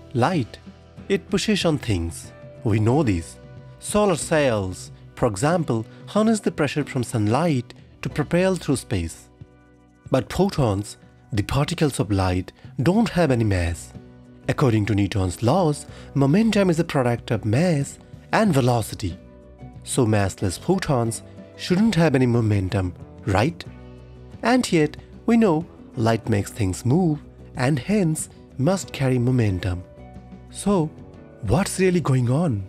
Light, it pushes on things. We know this. Solar cells, for example, harness the pressure from sunlight to propel through space. But photons, the particles of light, don't have any mass. According to Newton's laws, momentum is a product of mass and velocity. So massless photons shouldn't have any momentum, right? And yet, we know light makes things move and hence must carry momentum. So, what's really going on?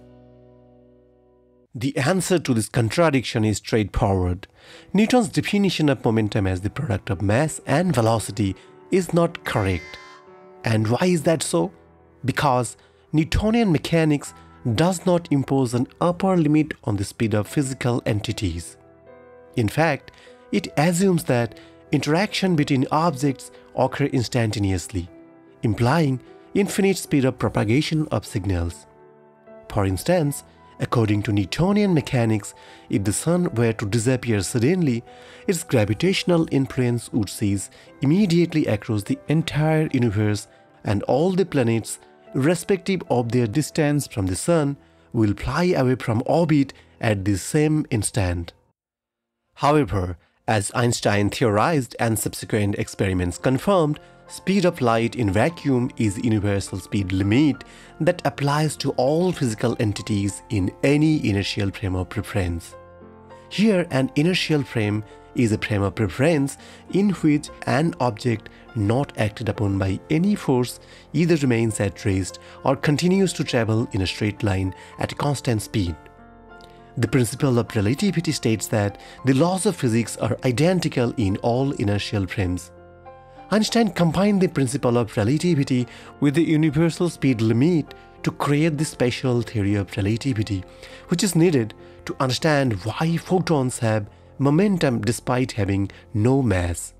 The answer to this contradiction is straightforward. Newton's definition of momentum as the product of mass and velocity is not correct. And why is that so? Because Newtonian mechanics does not impose an upper limit on the speed of physical entities. In fact, it assumes that interaction between objects occur instantaneously, implying infinite speed of propagation of signals. For instance, according to Newtonian mechanics, if the sun were to disappear suddenly, its gravitational influence would cease immediately across the entire universe, and all the planets, irrespective of their distance from the sun, will fly away from orbit at the same instant. However, as Einstein theorized and subsequent experiments confirmed, speed of light in vacuum is a universal speed limit that applies to all physical entities in any inertial frame of reference. Here, an inertial frame is a frame of reference in which an object not acted upon by any force either remains at rest or continues to travel in a straight line at a constant speed. The principle of relativity states that the laws of physics are identical in all inertial frames. Einstein combined the principle of relativity with the universal speed limit to create the special theory of relativity, which is needed to understand why photons have momentum despite having no mass.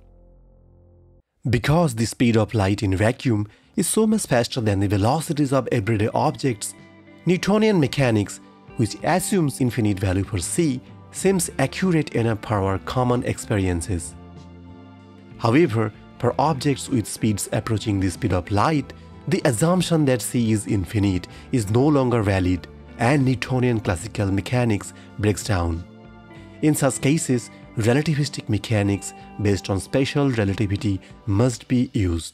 Because the speed of light in vacuum is so much faster than the velocities of everyday objects, Newtonian mechanics, which assumes infinite value for c, seems accurate enough for our common experiences. However, for objects with speeds approaching the speed of light, the assumption that c is infinite is no longer valid, and Newtonian classical mechanics breaks down. In such cases, relativistic mechanics based on special relativity must be used.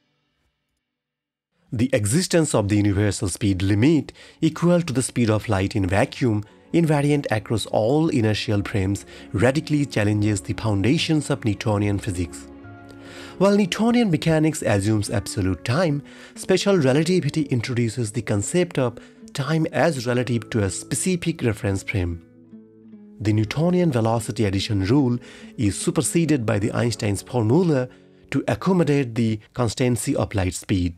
The existence of the universal speed limit equal to the speed of light in vacuum, invariant across all inertial frames, radically challenges the foundations of Newtonian physics. While Newtonian mechanics assumes absolute time, special relativity introduces the concept of time as relative to a specific reference frame. The Newtonian velocity addition rule is superseded by the Einstein's formula to accommodate the constancy of light speed.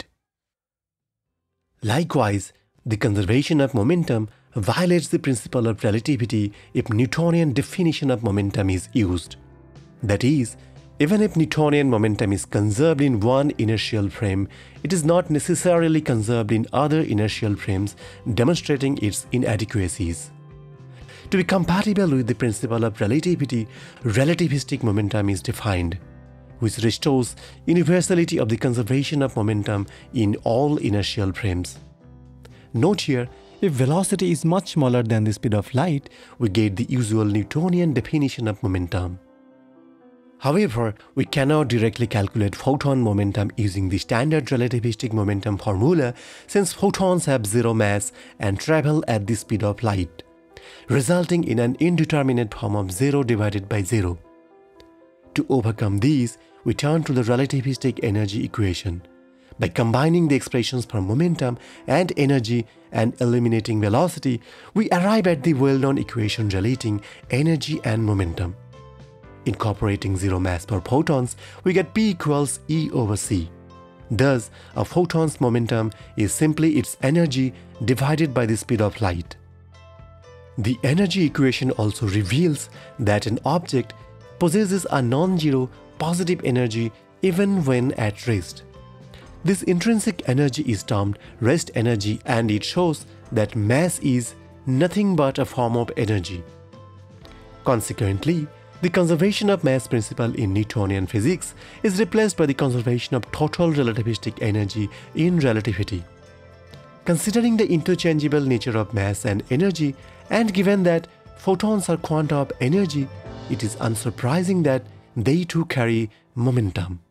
Likewise, the conservation of momentum violates the principle of relativity if Newtonian definition of momentum is used. That is, even if Newtonian momentum is conserved in one inertial frame, it is not necessarily conserved in other inertial frames, demonstrating its inadequacies. To be compatible with the principle of relativity, relativistic momentum is defined, which restores universality of the conservation of momentum in all inertial frames. Note here, if velocity is much smaller than the speed of light, we get the usual Newtonian definition of momentum. However, we cannot directly calculate photon momentum using the standard relativistic momentum formula, since photons have zero mass and travel at the speed of light, resulting in an indeterminate form of 0 divided by 0. To overcome these, we turn to the relativistic energy equation. By combining the expressions for momentum and energy and eliminating velocity, we arrive at the well-known equation relating energy and momentum. Incorporating zero mass for photons, we get P equals E over C. Thus, a photon's momentum is simply its energy divided by the speed of light. The energy equation also reveals that an object possesses a non-zero positive energy even when at rest. This intrinsic energy is termed rest energy, and it shows that mass is nothing but a form of energy. Consequently, the conservation of mass principle in Newtonian physics is replaced by the conservation of total relativistic energy in relativity. Considering the interchangeable nature of mass and energy, and given that photons are quanta of energy, it is unsurprising that they too carry momentum.